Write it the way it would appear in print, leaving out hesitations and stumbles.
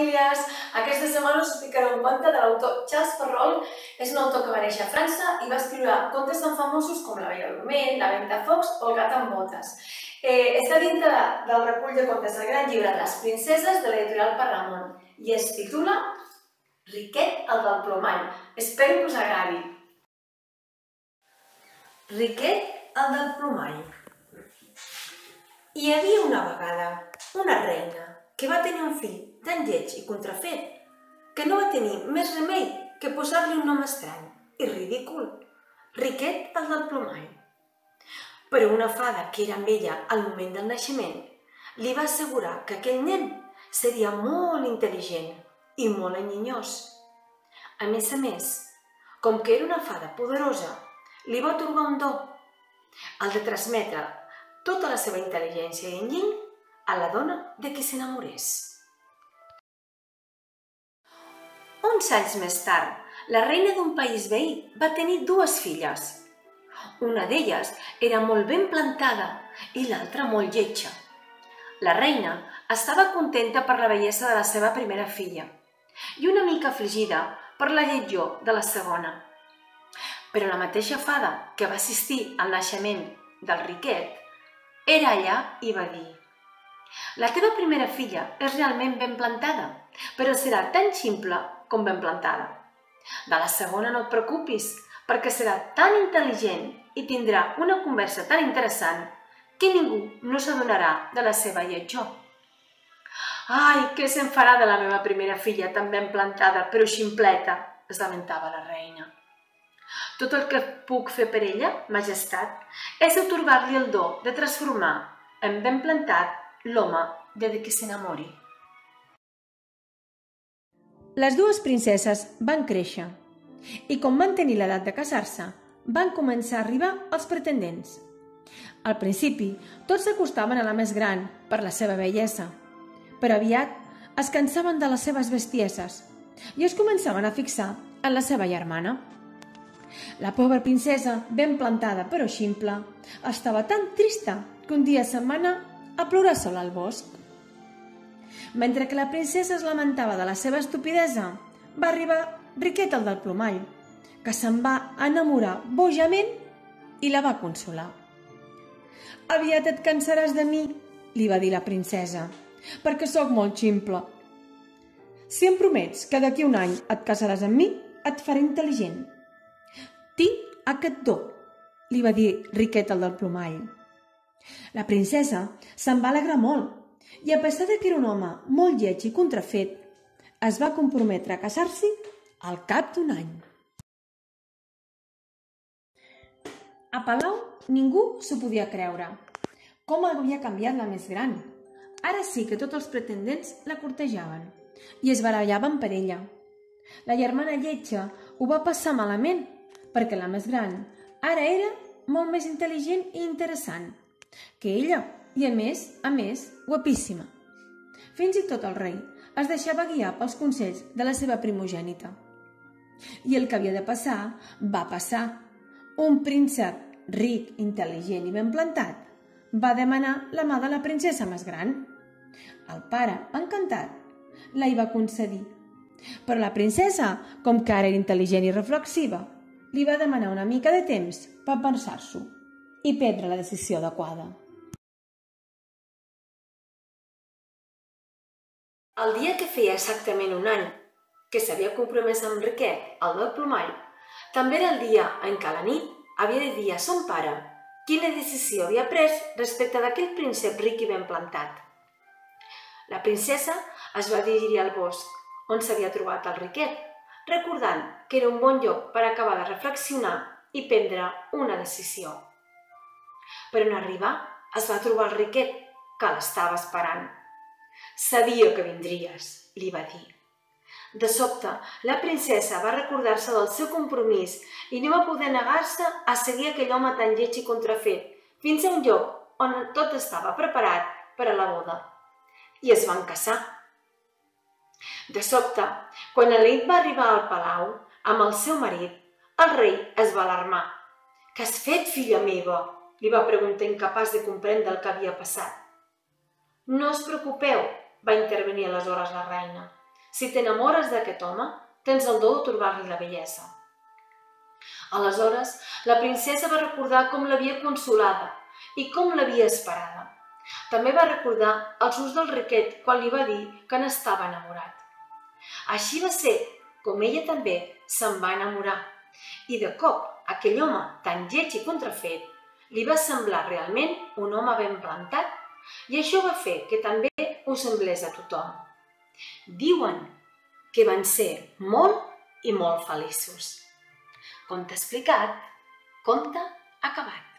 famílies! Aquesta setmana us explicaré un conte de l'autor Charles Perrault. És un autor que va néixer a França i va escriure contes tan famosos com La Bella Dorment, La Ventafocs o El gat amb botes. Està dintre del recull de contes del gran llibre de les princeses de l'editorial Perramon i es titula Riquet, el del plomall. Espero que us agradi. Riquet, el del plomall. Hi havia una vegada una reina que va tenir un fill tan lleig i contrafet que no va tenir més remei que posar-li un nom estrany i ridícul, Riquet, el del plomall. Però una fada que era amb ella al moment del naixement li va assegurar que aquell nen seria molt intel·ligent i molt enginyós. A més, com que era una fada poderosa, li va atorgar un do, el de transmetre tota la seva intel·ligència i enginy a la dona de qui s'enamorés. Uns anys més tard, la reina d'un país veí va tenir dues filles. Una d'elles era molt ben plantada i l'altra molt lletja. La reina estava contenta per la bellesa de la seva primera filla i una mica afligida per la lletjor de la segona. Però la mateixa fada que va assistir al naixement del Riquet era allà i va dir: «La teva primera filla és realment ben plantada, però serà tan ximple com ben plantada. De la segona no et preocupis, perquè serà tan intel·ligent i tindrà una conversa tan interessant que ningú no s'adonarà de la seva lletjor». «Ai, què se'n farà de la meva primera filla tan ben plantada, però ximpleta!», es lamentava la reina. «Tot el que puc fer per ella, majestat, és atorgar-li el do de transformar en ben plantat l'home de qui s'enamori». Les dues princeses van créixer i, com van tenir l'edat de casar-se, van començar a arribar els pretendents. Al principi, tots s'acostaven a la més gran per la seva bellesa, però aviat es cansaven de les seves bestieses i es començaven a fixar en la seva germana. La pobra princesa, ben plantada però ximple, estava tan trista que un dia se'n va anar a plorar sola al bosc. Mentre que la princesa es lamentava de la seva estupidesa, va arribar Riquet, el del plomall, que se'n va enamorar bojament i la va consolar. «Aviat et cansaràs de mi», li va dir la princesa, «perquè sóc molt ximple. Si em promets que d'aquí un any et casaràs amb mi, et faré intel·ligent». «Tinc aquest do», li va dir Riquet, el del plomall. La princesa se'n va alegrar molt i, a pesar que era un home molt lleig i contrafet, es va comprometre a casar-s'hi al cap d'un any. A palau ningú s'ho podia creure. Com havia canviat la més gran! Ara sí que tots els pretendents la cortejaven i es barallaven per ella. La germana lletja ho va passar malament perquè la més gran ara era molt més intel·ligent i interessant que ella i, a més, guapíssima. Fins i tot el rei es deixava guiar pels consells de la seva primogènita. I el que havia de passar, va passar. Un príncep ric, intel·ligent i ben plantat va demanar la mà de la princesa més gran. El pare, encantat, la hi va concedir. Però la princesa, com que ara era intel·ligent i reflexiva, li va demanar una mica de temps per pensar-s'ho i prendre la decisió adequada. El dia que feia exactament un any que s'havia compromès amb Riquet, el del plomall, també era el dia en què a la nit havia de dir a son pare quina decisió havia pres respecte d'aquell príncep ric i ben plantat. La princesa es va dirigir al bosc on s'havia trobat el Riquet, recordant que era un bon lloc per acabar de reflexionar i prendre una decisió. Però en arribar es va trobar el Riquet, que l'estava esperant. «Sabia que vindries», li va dir. De sobte, la princesa va recordar-se del seu compromís i no va poder negar-se a seguir aquell home tan lleig i contrafet fins a un lloc on tot estava preparat per a la boda. I es van casar. De sobte, quan la nit va arribar al palau amb el seu marit, el rei es va alarmar. «Què has fet, filla meva?», li va preguntar, incapaç de comprendre el que havia passat. «No us preocupeu», va intervenir aleshores la reina. Si t'enamores d'aquest home, tens el do de trobar-li la bellesa. Aleshores, la princesa va recordar com l'havia consolada i com l'havia esperada. També va recordar els ulls del riquet quan li va dir que n'estava enamorat. Així va ser com ella també se'n va enamorar i de cop aquell home tan lleig i contrafet li va semblar realment un home ben plantat i això va fer que també ho semblés a tothom. Diuen que van ser molt i molt feliços. Conte explicat, conte acabat.